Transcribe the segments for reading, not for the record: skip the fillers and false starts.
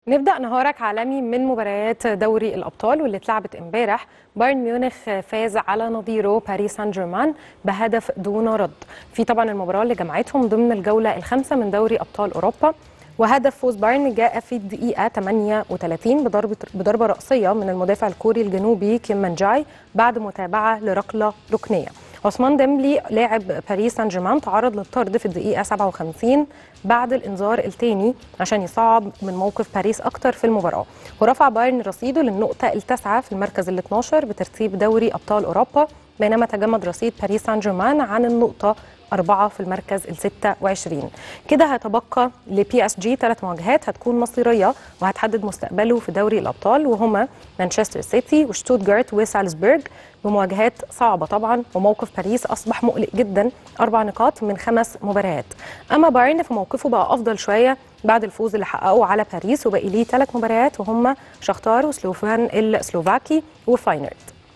نبدأ نهارك عالمي من مباريات دوري الأبطال واللي اتلعبت امبارح. بايرن ميونخ فاز على نظيره باريس سان جيرمان بهدف دون رد في طبعا المباراة اللي جمعتهم ضمن الجولة الخامسة من دوري أبطال أوروبا. وهدف فوز بايرن جاء في الدقيقة 38 بضربة رأسية من المدافع الكوري الجنوبي كيم من جاي بعد متابعة لركلة ركنية. عثمان ديمبلي لاعب باريس سان جيرمان تعرض للطرد في الدقيقة 57 بعد الإنذار الثاني عشان يصعب من موقف باريس أكتر في المباراة، ورفع بايرن رصيده للنقطة التاسعة في المركز ال 12 بترتيب دوري أبطال أوروبا، بينما تجمد رصيد باريس سان جيرمان عن النقطة 4 في المركز ال 26. كده هيتبقى لبي اس جي 3 مواجهات هتكون مصيرية وهتحدد مستقبله في دوري الأبطال، وهما مانشستر سيتي وشتوتجارت وسالزبورغ، بمواجهات صعبة طبعا، وموقف باريس أصبح مقلق جدا، 4 نقاط من 5 مباريات. أما بايرن في موقفه بقى أفضل شوية بعد الفوز اللي حققه على باريس، وبقي ليه 3 مباريات وهما شختار وسلوفان السلوفاكي وفاينرد.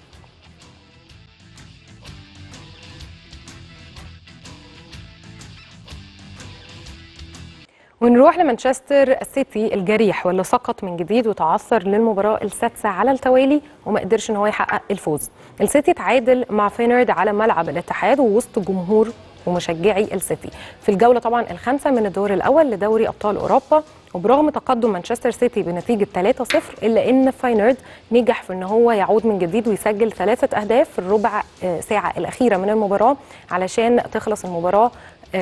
ونروح لمانشستر سيتي الجريح واللي سقط من جديد وتعثر للمباراة السادسة على التوالي وما قدرش ان هو يحقق الفوز. السيتي تعادل مع فينرد على ملعب الاتحاد ووسط جمهور ومشجعي السيتي في الجولة طبعا الخامسة من الدور الأول لدوري أبطال أوروبا. وبرغم تقدم مانشستر سيتي بنتيجة 3-0 إلا أن فاينرد نجح في أن هو يعود من جديد ويسجل 3 أهداف في الربع ساعة الأخيرة من المباراة علشان تخلص المباراة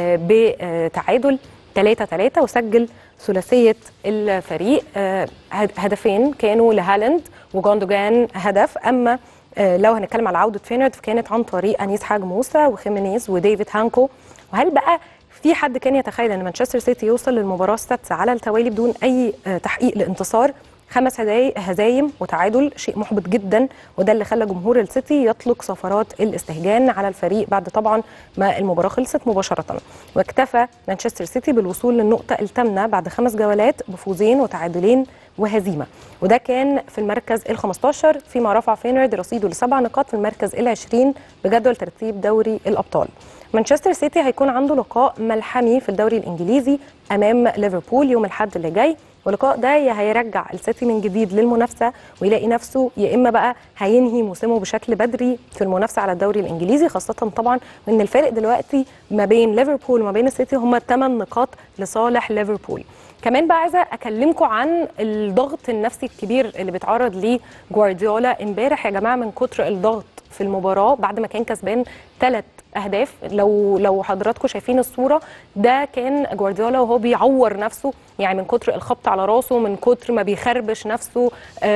بتعادل 3-3، وسجل ثلاثية الفريق. هدفين كانوا لهالاند وجوندوجان هدف. أما لو هنتكلم على عودة فينرد فكانت عن طريق أنيس حاج موسى وخيمينيز وديفيد هانكو. وهل بقى في حد كان يتخيل أن مانشستر سيتي يوصل للمباراة السادسة على التوالي بدون أي تحقيق لانتصار؟ 5 هزايم وتعادل، شيء محبط جدا، وده اللي خلى جمهور السيتي يطلق صفارات الاستهجان على الفريق بعد طبعا ما المباراه خلصت مباشره. واكتفى مانشستر سيتي بالوصول للنقطه الثامنه بعد 5 جولات بفوزين وتعادلين وهزيمه، وده كان في المركز ال 15، فيما رفع فينرد رصيده ل7 نقاط في المركز ال 20 بجدول ترتيب دوري الابطال. مانشستر سيتي هيكون عنده لقاء ملحمي في الدوري الانجليزي امام ليفربول يوم الاحد اللي جاي، واللقاء ده يا هيرجع السيتي من جديد للمنافسه ويلاقي نفسه، يا اما بقى هينهي موسمه بشكل بدري في المنافسه على الدوري الانجليزي، خاصه طبعا ان الفارق دلوقتي ما بين ليفربول وما بين السيتي هم 8 نقاط لصالح ليفربول. كمان بقى عايزه اكلمكم عن الضغط النفسي الكبير اللي بيتعرض ليه جوارديولا امبارح يا جماعه من كتر الضغط في المباراه بعد ما كان كسبان 3 أهداف. لو حضراتكم شايفين الصورة، ده كان جوارديولا وهو بيعور نفسه، يعني من كتر الخبط على راسه، من كتر ما بيخربش نفسه،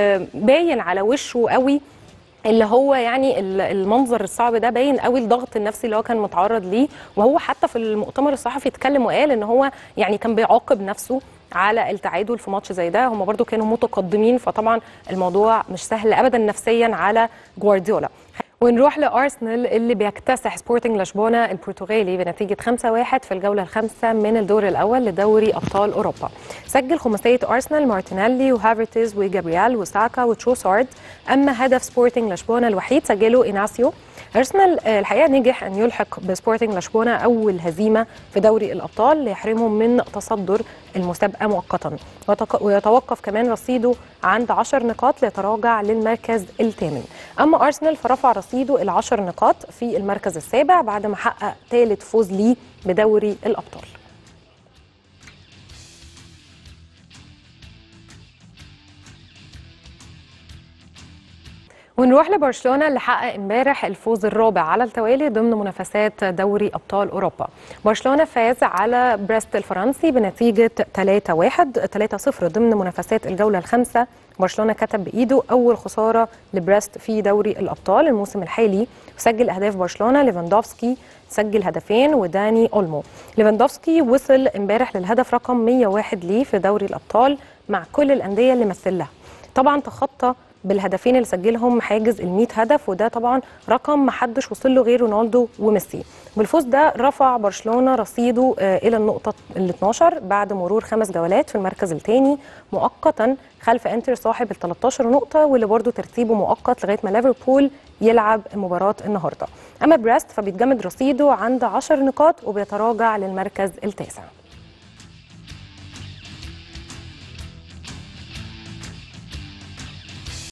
باين على وشه قوي اللي هو يعني المنظر الصعب ده، باين قوي الضغط النفسي اللي هو كان متعرض ليه. وهو حتى في المؤتمر الصحفي اتكلم وقال ان هو يعني كان بيعاقب نفسه على التعادل في ماتش زي ده. هم برضو كانوا متقدمين، فطبعا الموضوع مش سهل ابدا نفسيا على جوارديولا. ونروح لارسنال اللي بيكتسح سبورتنج لشبونه البرتغالي بنتيجه 5-1 في الجوله الخامسه من الدور الاول لدوري ابطال اوروبا. سجل خماسيه ارسنال مارتينيلي وهافرتز وجابريال وساكا وتروسارد، اما هدف سبورتنج لشبونه الوحيد سجله إيناسيو. ارسنال الحقيقه نجح ان يلحق بسبورتنج لشبونه اول هزيمه في دوري الابطال ليحرمهم من تصدر المسابقه مؤقتا، ويتوقف كمان رصيده عند 10 نقاط ليتراجع للمركز الثامن. اما ارسنال فرفع رصيده ال 10 نقاط في المركز السابع بعد ما حقق ثالث فوز ليه بدوري الابطال. ونروح لبرشلونة اللي حقق امبارح الفوز الرابع على التوالي ضمن منافسات دوري أبطال أوروبا. برشلونة فاز على بريست الفرنسي بنتيجة 3-0 ضمن منافسات الجولة الخامسة. برشلونة كتب بإيده أول خسارة لبريست في دوري الأبطال الموسم الحالي، وسجل أهداف برشلونة ليفاندوفسكي سجل هدفين وداني أولمو. ليفاندوفسكي وصل امبارح للهدف رقم 101 ليه في دوري الأبطال مع كل الأندية اللي مثلها. طبعا تخطى بالهدفين اللي سجلهم حاجز ال100 هدف، وده طبعا رقم محدش وصل له غير رونالدو وميسي. بالفوز ده رفع برشلونة رصيده الى النقطة ال12 بعد مرور 5 جولات في المركز الثاني مؤقتا خلف انتر صاحب ال13 نقطة، واللي برضه ترتيبه مؤقت لغاية ما ليفربول يلعب مباراة النهارده. اما بريست فبيتجمد رصيده عند 10 نقاط وبيتراجع للمركز التاسع.